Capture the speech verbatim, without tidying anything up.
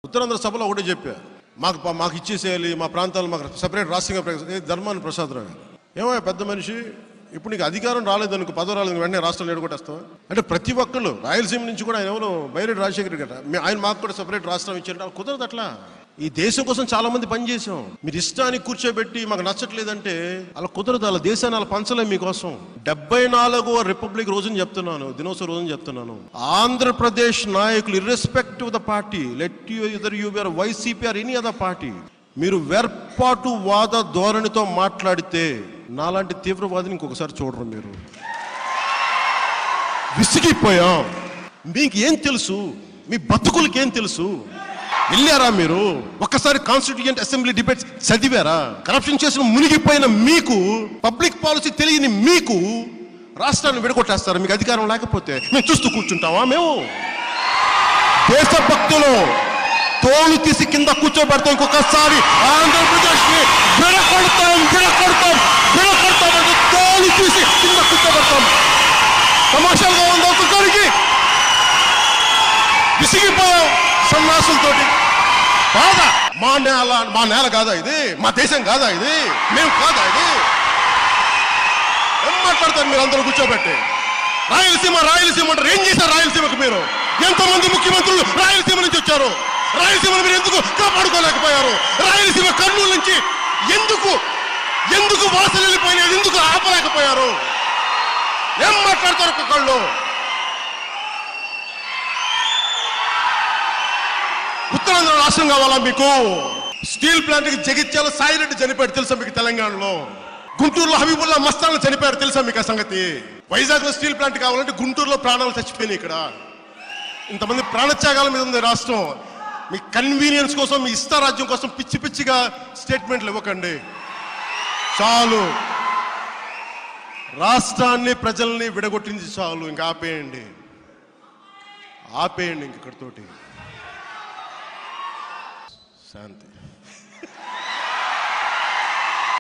ఉత్తరాంధ్ర సభలో ఒకటే చెప్పా, మాకు మాకు ఇచ్చేసేయాలి, మా ప్రాంతాలు మాకు సపరేట్ రాష్ట్రంగా ధర్మాన ప్రసాదరావు గారు. ఏమో పెద్ద మనిషి, ఇప్పుడు నీకు అధికారం రాలేదనుకో, పదవి రాలేదు, వెంటనే రాష్ట్రాలు ఎడగొట్టేస్తావు అంటే ప్రతి ఒక్కళ్ళు రాయలసీమ నుంచి కూడా ఆయన ఎవరు బైరెడ్డి రాజశేఖర్ గారు ఆయన మాకు కూడా సపరేట్ రాష్ట్రం ఇచ్చారు. కుదరదు అట్లా. ఈ దేశం కోసం చాలా మంది పనిచేసాం. మీరు ఇష్టానికి కూర్చోబెట్టి మాకు నచ్చట్లేదంటే అలా కుదరదు. అలా దేశాన్ని అలా పంచలేం మీకోసం. డెబ్బై నాలుగవ రిపబ్లిక్ రోజుని చెప్తున్నాను, దినోత్సవ రోజుని చెప్తున్నాను. ఆంధ్రప్రదేశ్ నాయకులు irrespective the party, let you either you are YCP or any other party, మీరు వేర్పాటు వాద ధోరణితో మాట్లాడితే నాలాంటి తీవ్రవాదిని ఇంకొకసారి చూడరు. మీరు విసిగిపోయాం. మీకు ఏం తెలుసు? మీ బతుకులకి ఏం తెలుసు? వెళ్ళారా మీరు? ఒక్కసారి కాన్స్టిట్యూయెంట్ అసెంబ్లీ డిబేట్స్ చదివారా? కరప్షన్ చేసిన మునిగిపోయిన మీకు, పబ్లిక్ పాలసీ తెలియని మీకు రాష్ట్రాన్ని విడగొట్టేస్తారా? మీకు అధికారం లేకపోతే మేము చూస్తూ కూర్చుంటామా? మేము దేశభక్తులు తోలు తీసి కింద కూర్చోబెడతాం. ఇంకొకసారి ఆంధ్రప్రదేశ్ ని విడగొడతాం విడగొడతాం విడగొడతాం అంటే తోలు తీసి కింద కూర్చోబెడతాం. తమాషాలుగా ఉంది ఒక్కొక్కరికి. విసిగిపోయాం సన్నాసులతోటి. బాధ. మా నేల మా నేల కాదా ఇది? మా దేశం కాదా ఇది? మేము కాదా ఇది? ఏం మాట్లాడతారు మీరు అందరూ కూర్చోబెట్టి? రాయలసీమ రాయలసీమ అంటారు. ఏం చేశారు రాయలసీమకు మీరు? ఎంతమంది ముఖ్యమంత్రులు రాయలసీమ నుంచి వచ్చారు? రాయలసీమను మీరు ఎందుకు కాపాడుకోలేకపోయారు? రాయలసీమ కర్నూలు నుంచి ఎందుకు ఎందుకు వాసన వెళ్ళిపోయినాయి? ఎందుకు ఆపలేకపోయారు? ఏం మాట్లాడతారు ఒక్కొక్కళ్ళు? ఉత్తరాంధ్ర రాష్ట్రం కావాలా మీకు? స్టీల్ ప్లాంట్ కి జగిత్యాల సాయిరెడ్డి చనిపోయాడు తెలుసా మీకు? తెలంగాణలో గుంటూరులో హబీబుల్లా మస్తాన్ చనిపోయారు తెలుసా మీకు ఆ సంగతి? వైజాగ్ లో స్టీల్ ప్లాంట్ కావాలంటే గుంటూరులో ప్రాణాలు చచ్చిపోయినాయి. ఇక్కడ ఇంతమంది ప్రాణత్యాగాల మీద ఉంది రాష్ట్రం. మీ కన్వీనియన్స్ కోసం, మీ ఇష్టారాజ్యం కోసం పిచ్చి పిచ్చిగా స్టేట్మెంట్లు ఇవ్వకండి. చాలు. రాష్ట్రాన్ని ప్రజల్ని విడగొట్టింది చాలు. ఇంకా ఆపేయండి ఆపేయండి ఇంక ఇక్కడితోటి. శాంతి.